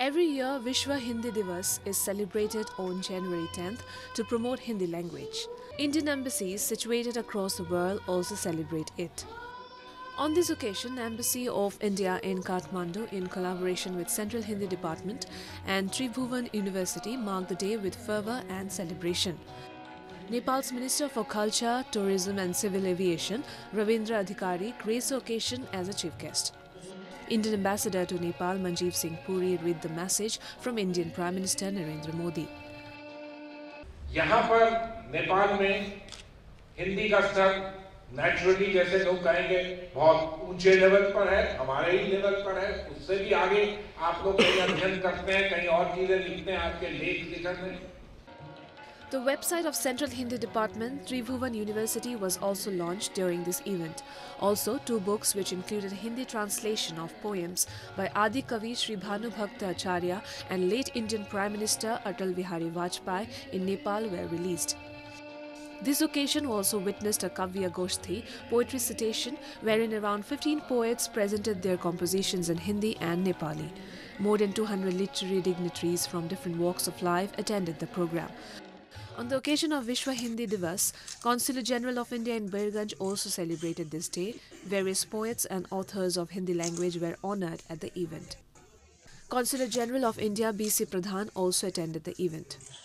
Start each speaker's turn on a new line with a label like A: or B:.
A: Every year, Vishwa Hindi Diwas is celebrated on January 10th to promote Hindi language. Indian embassies situated across the world also celebrate it. On this occasion, Embassy of India in Kathmandu, in collaboration with Central Hindi Department and Tribhuvan University, marked the day with fervour and celebration. Nepal's Minister for Culture, Tourism and Civil Aviation, Ravindra Adhikari, graced the occasion as a chief guest. Indian Ambassador to Nepal, Manjeev Singh Puri, read the message from Indian Prime Minister Narendra Modi.
B: यहाँ पर नेपाल में हिंदी का स्तर naturally जैसे लोग कहेंगे बहुत ऊंचे लेवल पर है, हमारे ही लेवल पर है, उससे भी आगे आप लोग कहीं अध्ययन करते हैं, कहीं और चीजें लिखते हैं, आपके लेख लिखते हैं.
A: The website of Central Hindi Department, Tribhuvan University, was also launched during this event. Also, 2 books which included Hindi translation of poems by Adi Kavi Sri Bhanu Bhakta Acharya and late Indian Prime Minister Atal Bihari Vajpayee in Nepal were released. This occasion also witnessed a Kavya Goshti, poetry citation, wherein around 15 poets presented their compositions in Hindi and Nepali. More than 200 literary dignitaries from different walks of life attended the program. On the occasion of Vishwa Hindi Diwas, Consul General of India in Birganj also celebrated this day. Various poets and authors of Hindi language were honoured at the event. Consul General of India B.C. Pradhan also attended the event.